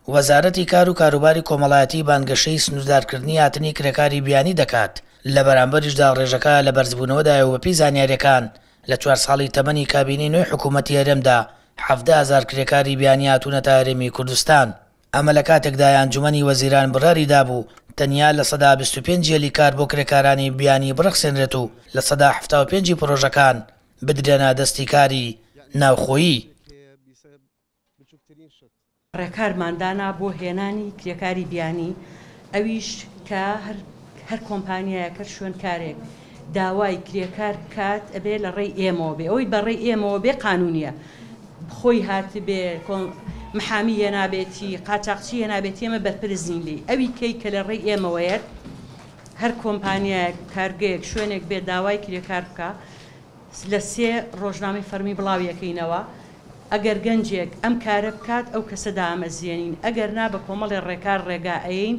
وەزارەتی کار و کاروباری کۆمەڵایەتی بانگەشەی سنووردارکردنی هاتنی کرێکاری بیانی دەکات لە بەرامبەریشدا ڕێژەکە لە بەرزبوونەوەدایە و بەپی زانیاریەکان لە 4 ساڵی تەمەنی کابینەی نوێی حکوومەتی هەرێمدا 17,000 کرێکاری بیانی هاتوونەتە هەرێمی کوردستان. ئەمە لە کاتێکدا ئەنجومەنی وەزیران بڕاری دابوو تەنیا لە 25 هێلی کار بۆ کرێکارانی بیانی بڕەخسێنرێت و لە 75 پرۆژەکان بدرێنە دەستی کاری ناوخۆیی. ڕێکارماندانا بۆ هێنانی کرێکاری بیانی ئەویش کە هەر کۆمپانیایەکە شوێنکارێک داوای کرێکار بکات ئەبێ لە ڕێی ئێمەوە بێ، ئەوەی بەڕێی ئێمەوە بێ قانونیە، خۆی هاتبێ محامی هێنابێتی قاچاقچی هێنابێتی ئێمە بەرپرسین لێ ئەوی کەی کە لە ڕێی ئێمەوەیەت هەر کۆمپانیایەک کارگەیەک شوێنێک بێ داوای کرێکار بکە لە 3 ڕۆژنامەی فەرمی بڵاویەکەینەوە ئەگەر گەنجێک ئەم کارە بکات ئەو کەسەدا ئامەزیێنین، ئەگەر نا بە کۆمەڵی ڕێکار ڕێگائین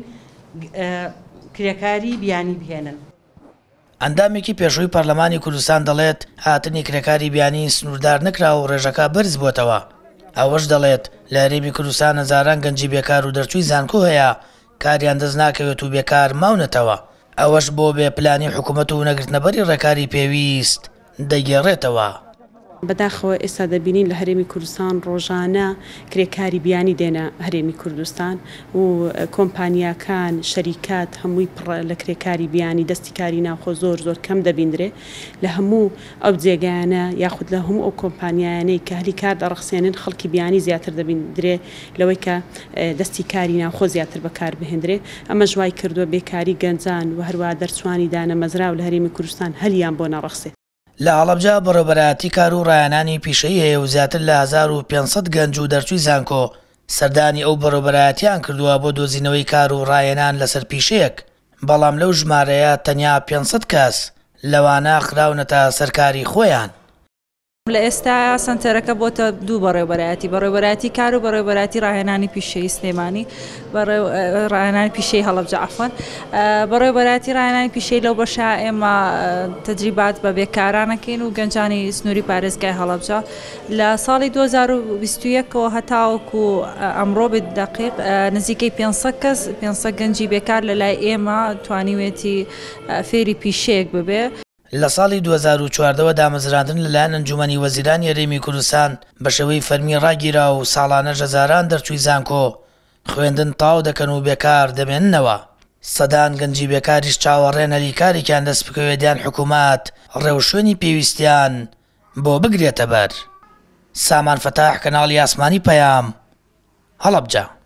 کرێکاری بیانی بهێنن. ئەندامێکی پێشووی پەرلەمانی کوردستان دەڵێت هاتنی کرێکاری بیانی سنووردار نەکرا و ڕێژەکە بەرز بۆتەوە. ئەوەش دەڵێت لە هەرێمی کوردستان هەزاران گەنجی بێکار و دەرچووی زانکۆ هەیە کاریان دەست ناکەوێت و بێکار ماونەتەوە. ئەوەش بۆ بێ پلانی حکوومەت و نەگرتنەبەری ڕێکاری پێویست دەگێڕێتەوە. بەداخەوە ئێستا دەبینین لە هەرێمی کوردستان ڕۆژانە کرێکاری بیانی دێنە هەرێمی کوردستان و کۆمپانیاکان شەریکات هەمووی لە کرێکاری بیانی دەستی کاری ناوخۆ زۆر کەم دەبیندرێ لە هەموو ئەو جێگایانە یاخود لە هەموو ئەو کۆمپانیانەی کە هەلی کار دەڕەخسێنن خەڵکی بیانی زیاتر دەبیندرێ لەوەی کە دەستی کاری ناوخۆ زیاتر بەکار بهێنرێ. ئەمە ژوای کردووە بێکاری گەنجان و هەروە دەرچوانی دانە مەزرا و لە هەرێمی کوردستان هەلیان بۆ نەڕەخسێت. لە هەڵەبجا بەڕێوەبەرایەتی کار و ڕایانانی پیشەیی هەیە و زیاتر لە 1500 گەنج و دەرچووی زانکۆ سەردانی ئەو بەڕێوەبەرایەتیان کردووە بۆ دۆزینەوەی کار و ڕایەنان لەسەر پیشەیەک، بەڵام لەو ژمارەیە تەنیا 500 کەس لەوانە خراونەتە سەرکاری خۆیان. لە ئێستا سنتەرەکە بۆتە 2 بەڕێوەبەرایەتی کار و بەڕێوەبەرایەتی ڕاهێنانی پیشەیی سلێمانی ڕاهێنانی پیشەی هەڵەبجە عەفوان. بەڕێوەبەرایەتی ڕاهێنانی پیشەی لەو بەشە ئێمە تەجریبات بە بێکارانەکەین و گەنجانی سنووری پارێزگای هەڵەبجە لە ساڵی 2021ەوە هەتاوەکو ئەمڕۆ بێت دەقیق نزیکەی 500 گەنجی بێکار لە لای ئێمە توانیوێتی فێری پیشەیەک ببێ. لە ساڵی 2014 دامەزراندن لەلایەن ئەنجومەنی وەزیرانی هەرێمی کوردستان بە شێوەی فەرمی ڕاگیرا و ساڵانە هەزاران دەرچووی زانکۆ خوێندن تاو دەکەن و بێکار دەمێننەوە. سەدان گەنجی بێکاریش چاوەڕێن هەلیکارێکیان دەست بکەوێتیان حکوومەت ڕێوشوێنی پێویستیان بۆ بگرێتە بەر. سامان فەتاح، کەناڵی ئاسمانی پەیام، هەڵەبجە.